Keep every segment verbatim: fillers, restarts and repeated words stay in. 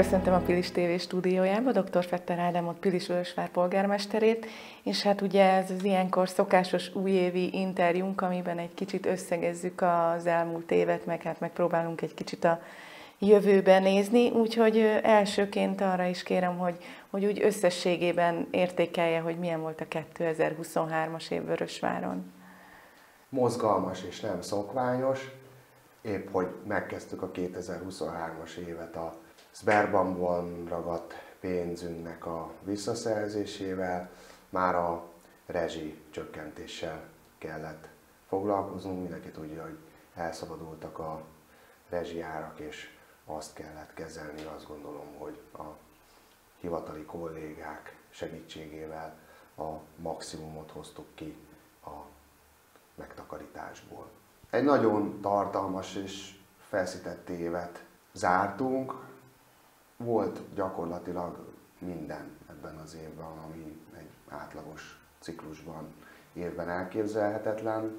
Köszöntöm a Pilis té vé stúdiójába dr. Fetter Ádámot, Pilisvörösvár polgármesterét, és hát ugye ez az ilyenkor szokásos újévi interjúnk, amiben egy kicsit összegezzük az elmúlt évet, meg hát megpróbálunk egy kicsit a jövőben nézni, úgyhogy elsőként arra is kérem, hogy, hogy úgy összességében értékelje, hogy milyen volt a kétezer-huszonhármas év Vörösváron. Mozgalmas és nem szokványos, épp hogy megkezdtük a kétezer-huszonhármas évet a Sberbankban ragadt pénzünknek a visszaszerzésével, már a rezsi csökkentéssel kellett foglalkoznunk. Mindenki tudja, hogy elszabadultak a rezsiárak, és azt kellett kezelni. Azt gondolom, hogy a hivatali kollégák segítségével a maximumot hoztuk ki a megtakarításból. Egy nagyon tartalmas és felszített évet zártunk. Volt gyakorlatilag minden ebben az évben, ami egy átlagos ciklusban, évben elképzelhetetlen.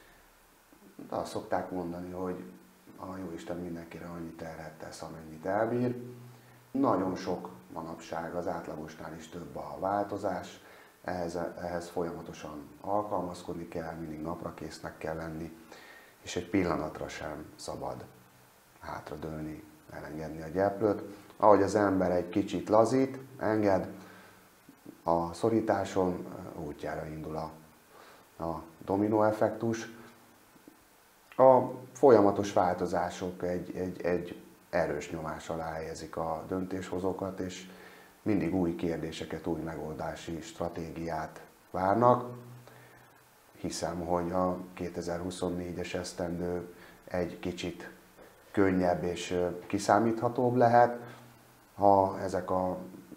De azt szokták mondani, hogy a Jóisten mindenkire annyit terhet tesz, amennyit elbír. Nagyon sok manapság, az átlagosnál is több a változás, ehhez, ehhez folyamatosan alkalmazkodni kell, mindig naprakésznek kell lenni, és egy pillanatra sem szabad hátradőlni, elengedni a gyeplőt. Ahogy az ember egy kicsit lazít, enged, a szorításon útjára indul a, a dominó effektus. A folyamatos változások egy, egy, egy erős nyomás alá helyezik a döntéshozókat, és mindig új kérdéseket, új megoldási stratégiát várnak. Hiszem, hogy a kétezer-huszonnégyes esztendő egy kicsit könnyebb és kiszámíthatóbb lehet, ha ezek a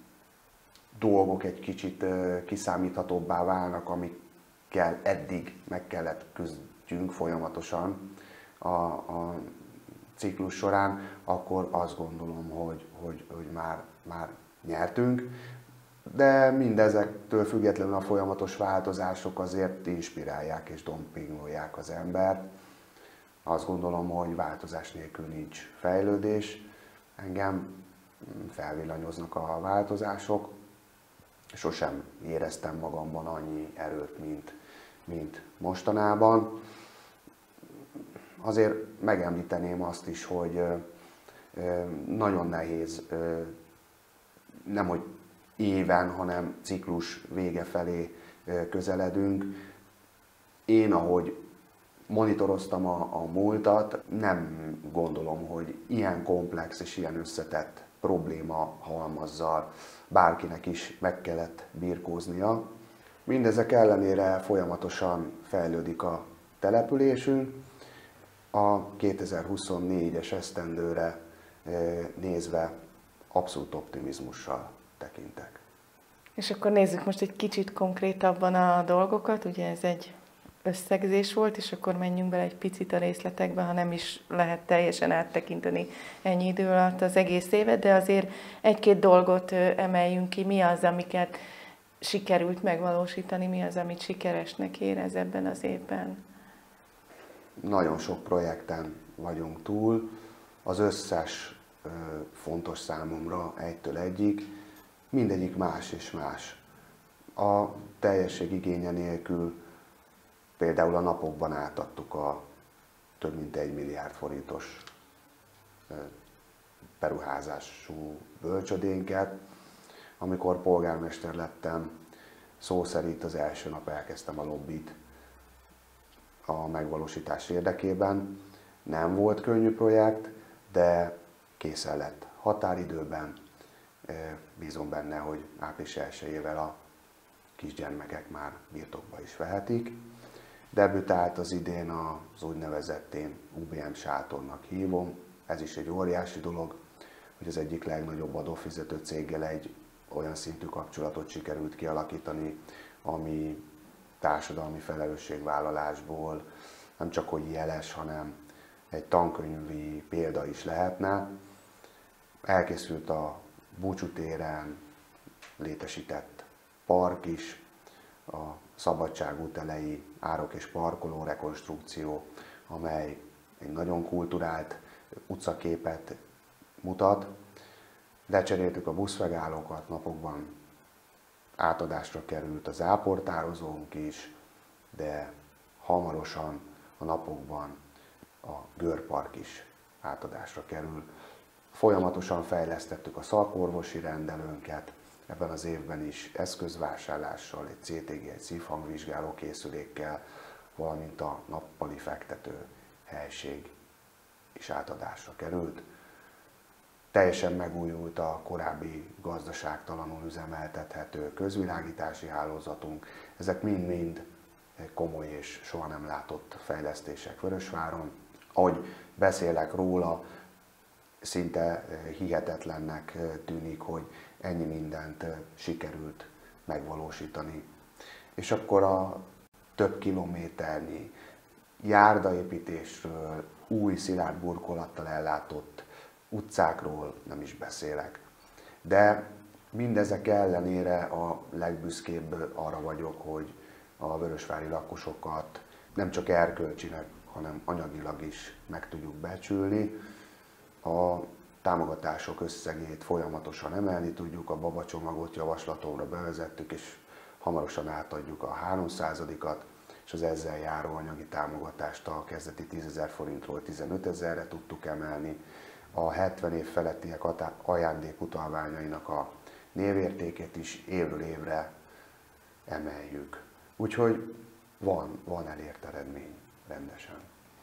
dolgok egy kicsit kiszámíthatóbbá válnak, amikkel eddig meg kellett küzdjünk folyamatosan a, a ciklus során, akkor azt gondolom, hogy, hogy, hogy már, már nyertünk. De mindezektől függetlenül a folyamatos változások azért inspirálják és dompingolják az embert. Azt gondolom, hogy változás nélkül nincs fejlődés. Engem felvillanyoznak a változások. Sosem éreztem magamban annyi erőt, mint, mint mostanában. Azért megemlíteném azt is, hogy nagyon nehéz, nemhogy éven, hanem ciklus vége felé közeledünk. Én, ahogy monitoroztam a, a múltat, nem gondolom, hogy ilyen komplex és ilyen összetett probléma halmazzal bárkinek is meg kellett birkóznia. Mindezek ellenére folyamatosan fejlődik a településünk. A kétezer-huszonnégyes esztendőre nézve abszolút optimizmussal tekintek. És akkor nézzük most egy kicsit konkrétabban a dolgokat, ugye ez egy összegzés volt, és akkor menjünk bele egy picit a részletekbe, ha nem is lehet teljesen áttekinteni ennyi idő alatt az egész évet, de azért egy-két dolgot emeljünk ki, mi az, amiket sikerült megvalósítani, mi az, amit sikeresnek érez ebben az évben. Nagyon sok projekten vagyunk túl, az összes ö, fontos számomra egytől egyig, mindegyik más és más. A teljesség igénye nélkül például a napokban átadtuk a több mint egy milliárd forintos beruházású bölcsödénket. Amikor polgármester lettem, szó szerint az első nap elkezdtem a lobbit a megvalósítás érdekében. Nem volt könnyű projekt, de készen lett határidőben. Bízom benne, hogy április elsejével a kisgyermekek már birtokba is vehetik. Debütált az idén az úgynevezett, én u bé em sátornak hívom. Ez is egy óriási dolog, hogy az egyik legnagyobb adófizető céggel egy olyan szintű kapcsolatot sikerült kialakítani, ami társadalmi felelősségvállalásból nem csak hogy jeles, hanem egy tankönyvi példa is lehetne. Elkészült a Búcsútéren létesített park is, a Szabadságút elejé árok és parkoló rekonstrukció, amely egy nagyon kulturált utcaképet mutat. lecseréltük a buszmegállókat, napokban átadásra került az áportározónk is, de hamarosan a napokban a görpark is átadásra kerül. Folyamatosan fejlesztettük a szakorvosi rendelőnket, ebben az évben is eszközvásárlással, egy cé té gé, egy szívhangvizsgáló készülékkel, valamint a nappali fektető helység is átadásra került. Teljesen megújult a korábbi gazdaságtalanul üzemeltethető közvilágítási hálózatunk. Ezek mind-mind komoly és soha nem látott fejlesztések Vörösváron. Ahogy beszélek róla, szinte hihetetlennek tűnik, hogy ennyi mindent sikerült megvalósítani. És akkor a több kilométernyi járdaépítésről, új szilárd burkolattal ellátott utcákról nem is beszélek. De mindezek ellenére a legbüszkébb arra vagyok, hogy a vörösvári lakosokat nem csak erkölcsileg, hanem anyagilag is meg tudjuk becsülni. A támogatások összegét folyamatosan emelni tudjuk, a babacsomagot javaslatomra bevezettük, és hamarosan átadjuk a háromszázadikat, és az ezzel járó anyagi támogatást a kezdeti tízezer forintról tizenötezerre tudtuk emelni. A hetven év felettiek ajándékutalványainak a névértékét is évről évre emeljük. Úgyhogy van, van elért eredmény rendesen.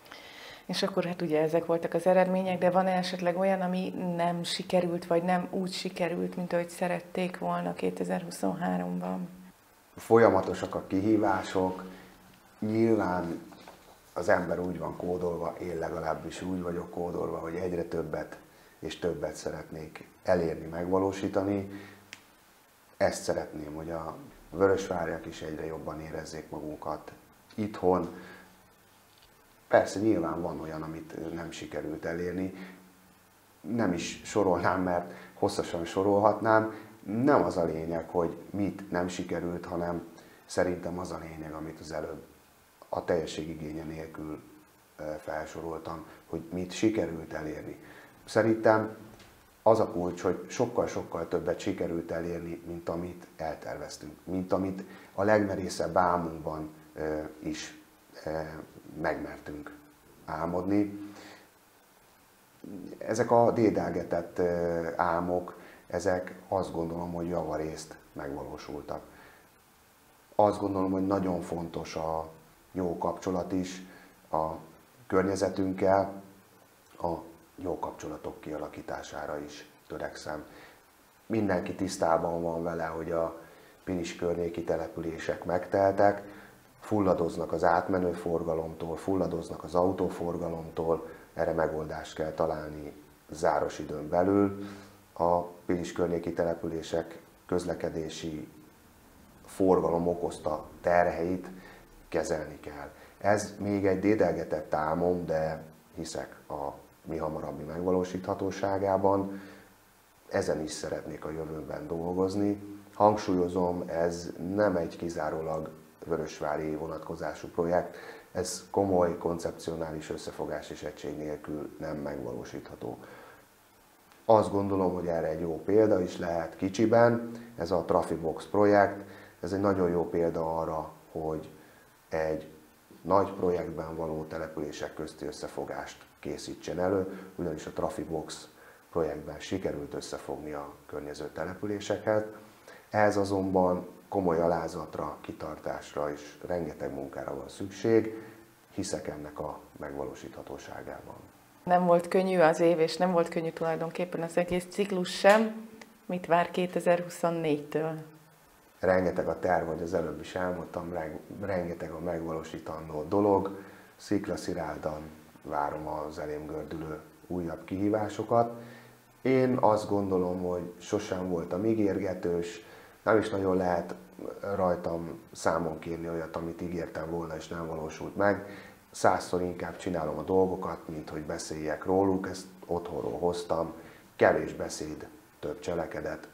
És akkor hát ugye ezek voltak az eredmények, de van esetleg olyan, ami nem sikerült, vagy nem úgy sikerült, mint ahogy szerették volna kétezer-huszonháromban? Folyamatosak a kihívások, nyilván az ember úgy van kódolva, én legalábbis úgy vagyok kódolva, hogy egyre többet és többet szeretnék elérni, megvalósítani. Ezt szeretném, hogy a vörösváriak is egyre jobban érezzék magunkat itthon. Persze nyilván van olyan, amit nem sikerült elérni. Nem is sorolnám, mert hosszasan sorolhatnám. Nem az a lényeg, hogy mit nem sikerült, hanem szerintem az a lényeg, amit az előbb a teljességigénye nélkül felsoroltam, hogy mit sikerült elérni. Szerintem az a kulcs, hogy sokkal-sokkal többet sikerült elérni, mint amit elterveztünk, mint amit a legmerészebb álmunkban is megmertünk álmodni. Ezek a dédelgetett álmok, ezek azt gondolom, hogy javarészt megvalósultak. Azt gondolom, hogy nagyon fontos a jó kapcsolat is a környezetünkkel, a jó kapcsolatok kialakítására is törekszem. Mindenki tisztában van vele, hogy a Pilis környéki települések megteltek, fulladoznak az átmenő forgalomtól, fulladoznak az autóforgalomtól, erre megoldást kell találni záros időn belül. A Pilis környéki települések közlekedési forgalom okozta terheit kezelni kell. Ez még egy dédelgetett álmom, de hiszek a mi hamarabbi megvalósíthatóságában. Ezen is szeretnék a jövőben dolgozni. Hangsúlyozom, ez nem egy kizárólag vörösvári vonatkozású projekt, ez komoly, koncepcionális összefogás és egység nélkül nem megvalósítható. Azt gondolom, hogy erre egy jó példa is lehet kicsiben, ez a Trafibox projekt, ez egy nagyon jó példa arra, hogy egy nagy projektben való települések közti összefogást készítsen elő, ugyanis a Trafibox projektben sikerült összefogni a környező településeket. Ehhez azonban komoly alázatra, kitartásra és rengeteg munkára van szükség, hiszek ennek a megvalósíthatóságában. Nem volt könnyű az év, és nem volt könnyű tulajdonképpen az egész ciklus sem. Mit vár kétezer-huszonnégytől? Rengeteg a terv, hogy az előbb is elmondtam, rengeteg a megvalósítandó dolog. Sziklasziráldan várom az elém gördülő újabb kihívásokat. Én azt gondolom, hogy sosem voltam ígérgetős, nem is nagyon lehet rajtam számon kérni olyat, amit ígértem volna és nem valósult meg. Százszor inkább csinálom a dolgokat, mint hogy beszéljek róluk, ezt otthonról hoztam. Kevés beszéd, több cselekedet.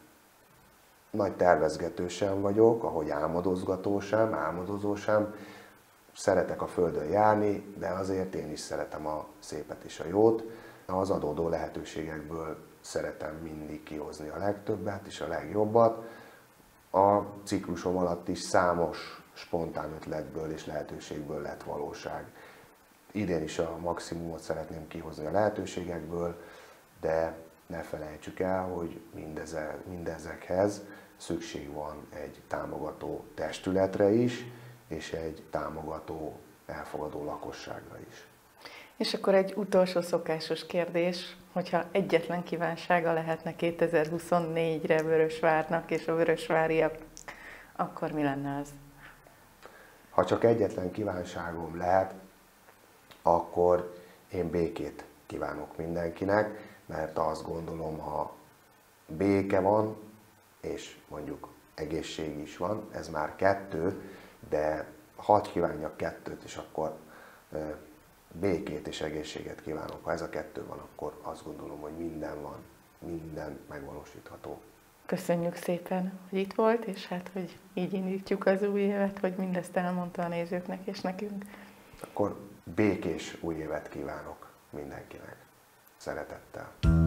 Nagy tervezgető sem vagyok, ahogy álmodozgató sem, álmodozó sem. Szeretek a földön járni, de azért én is szeretem a szépet és a jót. Az adódó lehetőségekből szeretem mindig kihozni a legtöbbet és a legjobbat. A ciklusom alatt is számos spontán ötletből és lehetőségből lett valóság. Idén is a maximumot szeretném kihozni a lehetőségekből, de ne felejtsük el, hogy mindeze, mindezekhez szükség van egy támogató testületre is, és egy támogató, elfogadó lakosságra is. És akkor egy utolsó szokásos kérdés, hogyha egyetlen kívánsága lehetne kétezer-huszonnégyre Vörösvárnak és a vörösváriak, akkor mi lenne az? Ha csak egyetlen kívánságom lehet, akkor én békét kívánok mindenkinek, mert azt gondolom, ha béke van, és mondjuk egészség is van, ez már kettő, de hadd kívánjak kettőt, és akkor békét és egészséget kívánok. Ha ez a kettő van, akkor azt gondolom, hogy minden van, minden megvalósítható. Köszönjük szépen, hogy itt volt, és hát, hogy így indítjuk az új évet, hogy mindezt elmondta a nézőknek és nekünk. Akkor békés új évet kívánok mindenkinek. Szeretettel.